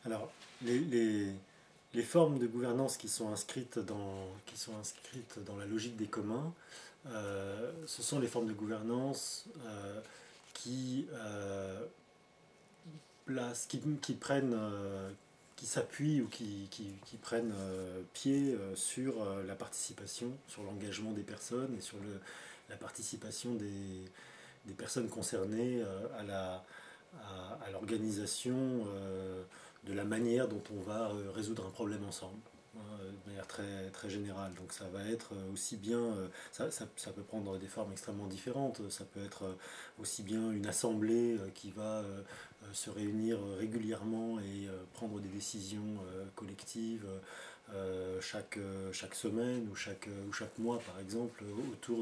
Alors, les formes de gouvernance qui sont inscrites dans la logique des communs, ce sont les formes de gouvernance qui, qui prennent, qui s'appuient ou qui prennent pied sur la participation, sur l'engagement des personnes et sur la participation des personnes concernées à l'organisation de la manière dont on va résoudre un problème ensemble, hein, de manière très générale. Donc ça va être aussi bien, ça peut prendre des formes extrêmement différentes, ça peut être aussi bien une assemblée qui va se réunir régulièrement et prendre des décisions collectives chaque semaine ou chaque mois par exemple autour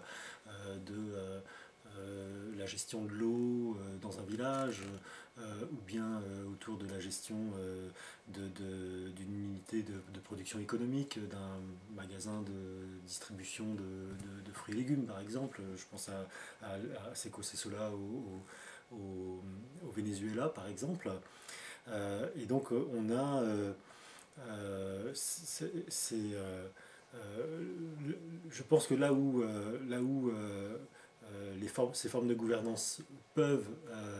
de la gestion de l'eau dans un village, ou bien autour de la gestion d'une unité de production économique, d'un magasin de distribution de fruits et légumes par exemple. Je pense à Seco Sola au Venezuela par exemple. Et donc on a c'est euh, je pense que ces formes de gouvernance peuvent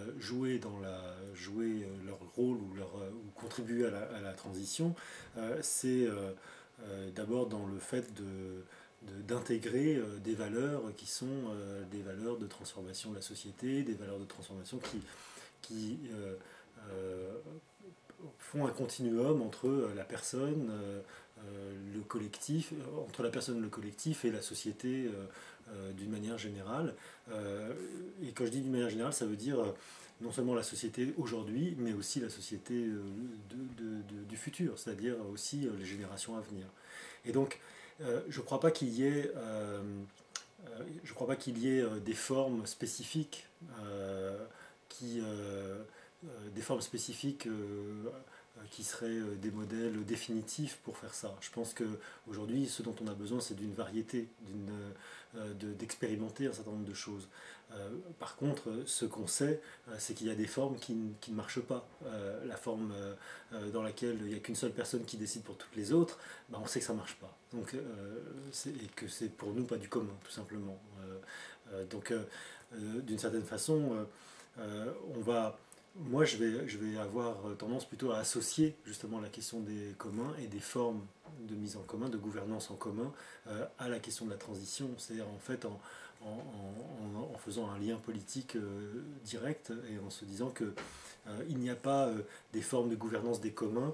jouer leur rôle ou contribuer à la transition, c'est d'abord dans le fait d'intégrer des valeurs qui sont des valeurs de transformation de la société, des valeurs de transformation qui euh, font un continuum entre la personne, le collectif, entre la personne, le collectif et la société d'une manière générale. Et quand je dis d'une manière générale, ça veut dire non seulement la société aujourd'hui, mais aussi la société du futur, c'est-à-dire aussi les générations à venir. Et donc, je ne crois pas qu'il y ait, je crois pas qu'il y ait des formes spécifiques qui, des formes spécifiques qui seraient des modèles définitifs pour faire ça. Je pense qu'aujourd'hui, ce dont on a besoin, c'est d'une variété, d'expérimenter un certain nombre de choses. Par contre, ce qu'on sait, c'est qu'il y a des formes qui ne marchent pas. La forme dans laquelle il n'y a qu'une seule personne qui décide pour toutes les autres, ben, on sait que ça ne marche pas. Donc, et que c'est pour nous pas du commun, tout simplement. Donc, d'une certaine façon, on va moi, je vais avoir tendance plutôt à associer justement la question des communs et des formes de mise en commun, de gouvernance en commun, à la question de la transition. C'est-à-dire en fait en faisant un lien politique direct et en se disant que il n'y a pas des formes de gouvernance des communs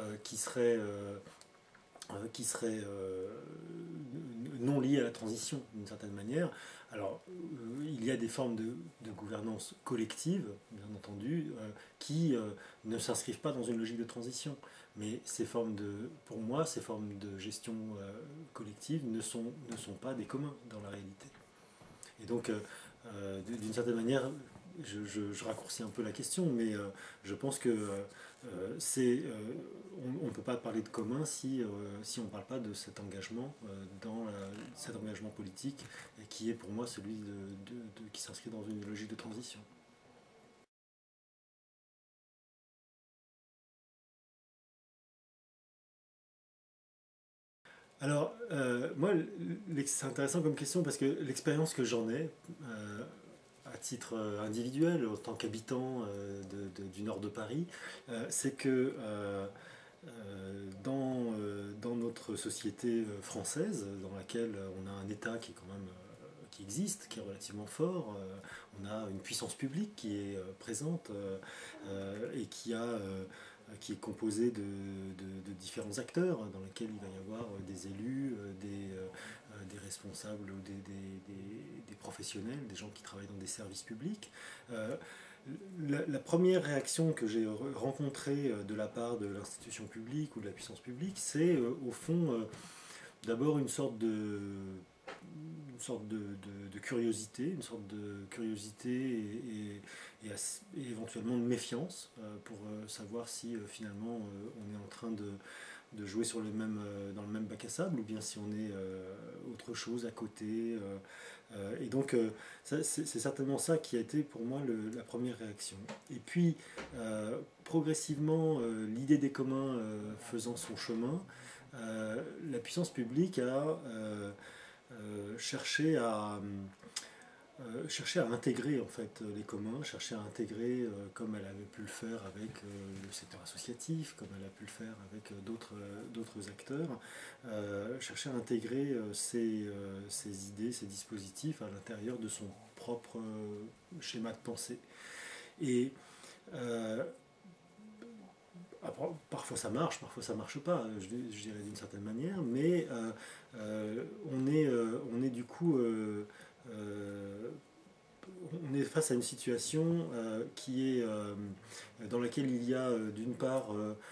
qui seraient non liées à la transition d'une certaine manière. Alors, il y a des formes de gouvernance collective, bien entendu, qui ne s'inscrivent pas dans une logique de transition. Mais pour moi, ces formes de gestion collective ne sont pas des communs dans la réalité. Et donc, d'une certaine manière, je raccourcis un peu la question, mais je pense que on ne peut pas parler de commun si on ne parle pas de cet engagement, cet engagement politique, qui est pour moi celui qui s'inscrit dans une logique de transition. Alors, moi, c'est intéressant comme question parce que l'expérience que j'en ai, à titre individuel, en tant qu'habitant du nord de Paris, c'est que dans notre société française, dans laquelle on a un État qui est quand même qui existe, qui est relativement fort, on a une puissance publique qui est présente et qui est composée de différents acteurs dans lesquels il va y avoir des élus, des responsables ou des professionnels, des gens qui travaillent dans des services publics. Euh, la première réaction que j'ai rencontrée de la part de l'institution publique ou de la puissance publique, c'est au fond d'abord une sorte de curiosité, une sorte de curiosité et éventuellement de méfiance pour savoir si finalement on est en train de jouer dans le même bac à sable ou bien si on est autre chose à côté. Et donc, c'est certainement ça qui a été pour moi la première réaction. Et puis, progressivement, l'idée des communs faisant son chemin, la puissance publique a cherché chercher à intégrer en fait les communs, chercher à intégrer comme elle avait pu le faire avec le secteur associatif, comme elle a pu le faire avec d'autres acteurs, chercher à intégrer ces idées, ces dispositifs à l'intérieur de son propre schéma de pensée. Et euh, parfois ça marche pas, je dirais d'une certaine manière, mais on est du coup on est face à une situation qui est dans laquelle il y a d'une part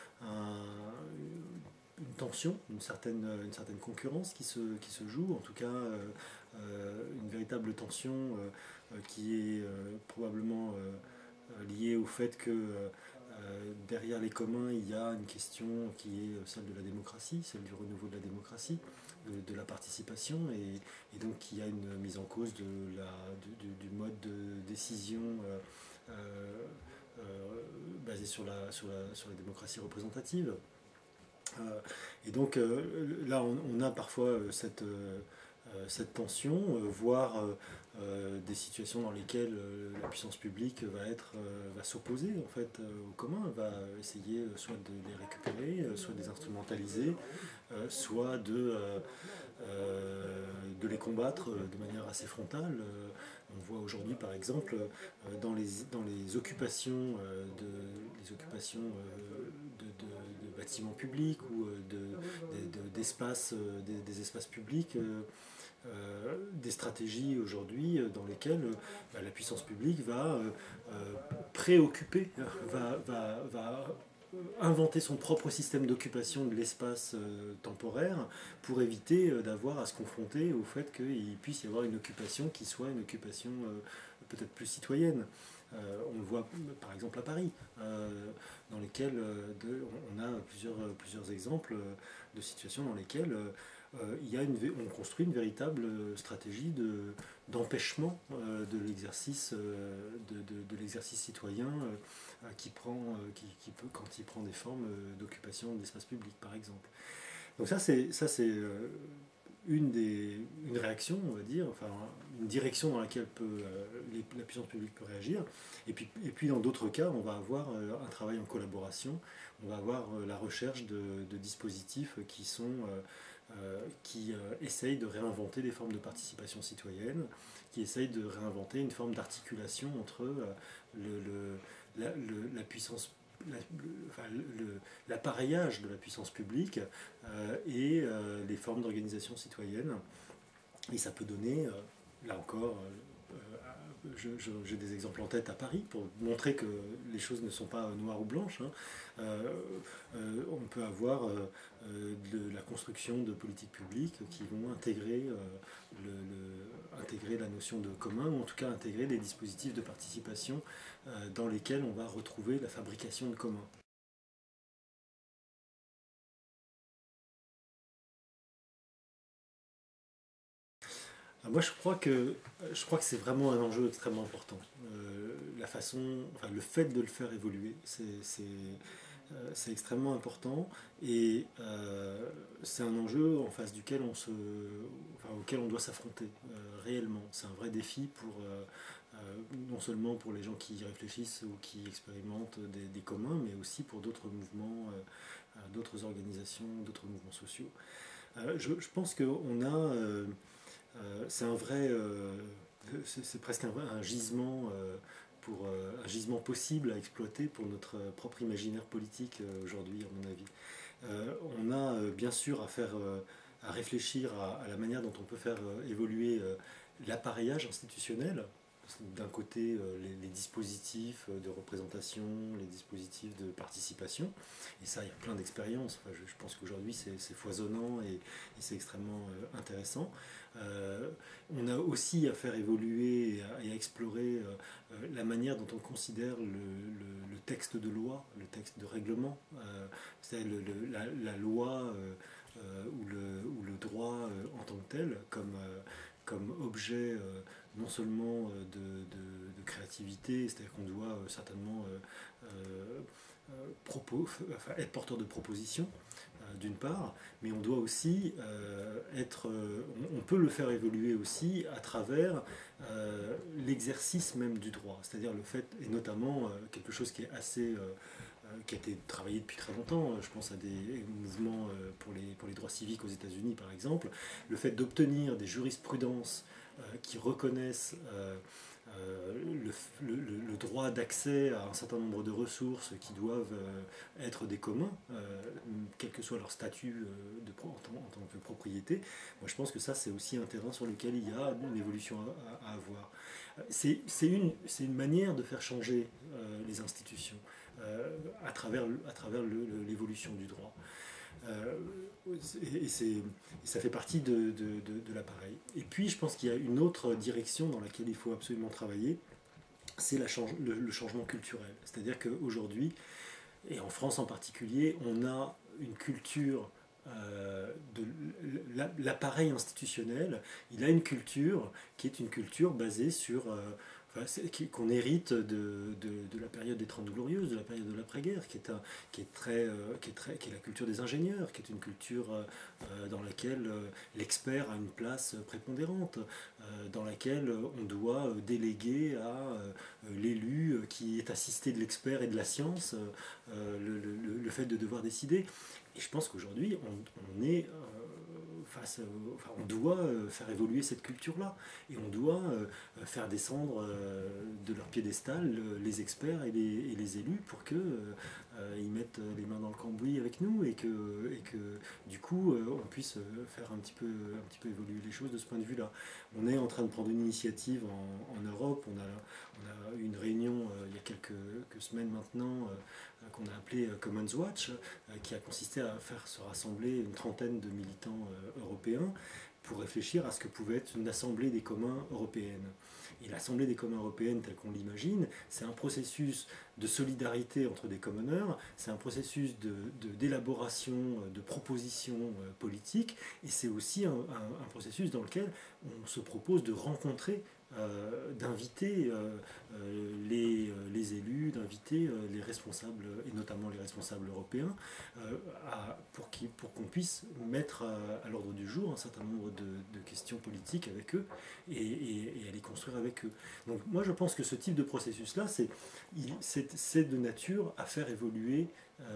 une tension, une certaine concurrence qui se joue, en tout cas une véritable tension qui est probablement liée au fait que derrière les communs, il y a une question qui est celle de la démocratie, celle du renouveau de la démocratie, de la participation, et donc il y a une mise en cause du mode de décision euh, euh, basé sur la démocratie représentative. Et donc là, on a parfois cette tension, voire des situations dans lesquelles la puissance publique va s'opposer en fait aux communs, va essayer soit de les récupérer, soit de les instrumentaliser, soit de les combattre de manière assez frontale. On voit aujourd'hui par exemple dans les occupations de bâtiments publics ou d'espaces, des espaces publics, des stratégies aujourd'hui dans lesquelles la puissance publique va préoccuper, va inventer son propre système d'occupation de l'espace temporaire pour éviter d'avoir à se confronter au fait qu'il puisse y avoir une occupation qui soit une occupation peut-être plus citoyenne. On le voit par exemple à Paris, dans lesquelles on a plusieurs exemples de situations dans lesquelles on construit une véritable stratégie d'empêchement de l'exercice citoyen quand il prend des formes d'occupation d'espace public, par exemple. Donc ça c'est une réaction, on va dire, enfin une direction dans laquelle la puissance publique peut réagir. Et puis dans d'autres cas, on va avoir un travail en collaboration, on va avoir la recherche de dispositifs qui essayent de réinventer des formes de participation citoyenne, qui essayent de réinventer une forme d'articulation entre la puissance, l'appareillage de la puissance publique et les formes d'organisation citoyenne. Et ça peut donner, là encore, j'ai des exemples en tête à Paris pour montrer que les choses ne sont pas noires ou blanches. Hein. On peut avoir de la construction de politiques publiques qui vont intégrer la notion de commun, ou en tout cas intégrer des dispositifs de participation dans lesquels on va retrouver la fabrication de communs. Moi, je crois que c'est vraiment un enjeu extrêmement important. Le fait de le faire évoluer, c'est extrêmement important, et c'est un enjeu en face auquel on doit s'affronter réellement. C'est un vrai défi non seulement pour les gens qui y réfléchissent ou qui expérimentent des communs, mais aussi pour d'autres mouvements, d'autres organisations, d'autres mouvements sociaux. Je pense qu'on a c'est un vrai, c'est presque un gisement un gisement possible à exploiter pour notre propre imaginaire politique aujourd'hui, à mon avis. On a bien sûr à réfléchir à la manière dont on peut faire évoluer l'appareillage institutionnel. D'un côté, les dispositifs de représentation, les dispositifs de participation, et ça, il y a plein d'expériences. Enfin, je pense qu'aujourd'hui, c'est foisonnant et c'est extrêmement intéressant. On a aussi à faire évoluer et à explorer la manière dont on considère le texte de loi, le texte de règlement, c'est la loi ou le droit en tant que tel, comme objet non seulement de créativité, c'est-à-dire qu'on doit certainement être porteur de propositions, d'une part, mais on doit aussi on peut le faire évoluer aussi à travers l'exercice même du droit, c'est-à-dire le fait, et notamment quelque chose qui est qui a été travaillé depuis très longtemps, je pense à des mouvements pour les droits civiques aux États-Unis par exemple, le fait d'obtenir des jurisprudences qui reconnaissent le droit d'accès à un certain nombre de ressources qui doivent être des communs, quel que soit leur statut en tant que propriété. Moi je pense que ça c'est aussi un terrain sur lequel il y a une évolution à avoir. C'est une manière de faire changer les institutions à travers l'évolution du droit. Euh, et ça fait partie de l'appareil. Et puis je pense qu'il y a une autre direction dans laquelle il faut absolument travailler, c'est le changement culturel. C'est-à-dire qu'aujourd'hui, et en France en particulier, on a une culture de l'appareil institutionnel, il a une culture qui est une culture basée sur qu'on hérite de la période des Trente Glorieuses, de la période de l'après-guerre, qui est la culture des ingénieurs, qui est une culture dans laquelle l'expert a une place prépondérante, dans laquelle on doit déléguer à l'élu qui est assisté de l'expert et de la science le fait de devoir décider. Et je pense qu'aujourd'hui, on est on doit faire évoluer cette culture-là. Et on doit faire descendre de leur piédestal les experts et les élus pour qu'ils mettent les mains dans le cambouis avec nous et que du coup, on puisse faire un petit peu évoluer les choses de ce point de vue-là. On est en train de prendre une initiative en Europe. On a eu une réunion il y a quelques semaines maintenant qu'on a appelé Commons Watch, qui a consisté à faire se rassembler une trentaine de militants européens pour réfléchir à ce que pouvait être une assemblée des communs européenne. Et l'assemblée des communs européenne, telle qu'on l'imagine, c'est un processus de solidarité entre des commoners, c'est un processus d'élaboration de propositions politiques, et c'est aussi un processus dans lequel on se propose de rencontrer d'inviter les élus, d'inviter les responsables, et notamment les responsables européens, pour qu'on puisse mettre à l'ordre du jour un certain nombre de questions politiques avec eux et à les construire avec eux. Donc moi je pense que ce type de processus-là, c'est de nature à faire évoluer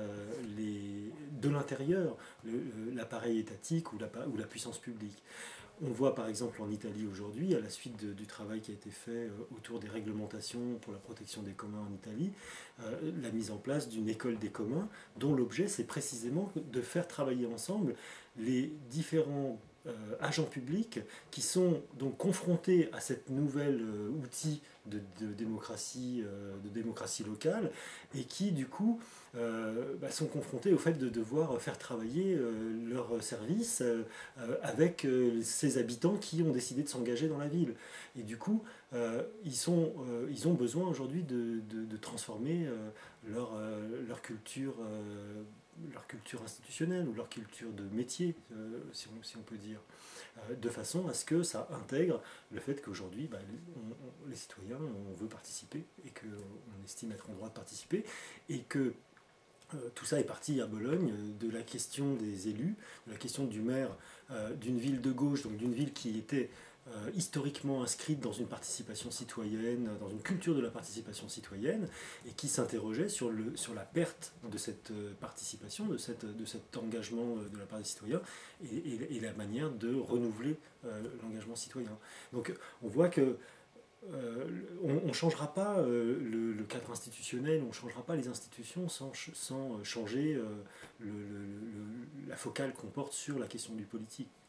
de l'intérieur l'appareil étatique ou la puissance publique. On voit par exemple en Italie aujourd'hui, à la suite du travail qui a été fait autour des réglementations pour la protection des communs en Italie, la mise en place d'une école des communs dont l'objet c'est précisément de faire travailler ensemble les différents agents publics qui sont donc confrontés à cette nouvelle outil de démocratie locale et qui du coup sont confrontés au fait de devoir faire travailler leurs services avec ces habitants qui ont décidé de s'engager dans la ville. Et du coup, ils ont besoin aujourd'hui de transformer leur culture institutionnelle ou leur culture de métier, si on peut dire, de façon à ce que ça intègre le fait qu'aujourd'hui, les citoyens, on veut participer et qu'on estime être en droit de participer et que tout ça est parti à Bologne de la question des élus, de la question du maire d'une ville de gauche, donc d'une ville qui était historiquement inscrite dans une participation citoyenne, dans une culture de la participation citoyenne, et qui s'interrogeait sur la perte de cette participation, de cet engagement de la part des citoyens, et la manière de renouveler l'engagement citoyen. Donc on voit que on ne changera pas le cadre institutionnel, on ne changera pas les institutions sans changer la focale qu'on porte sur la question du politique.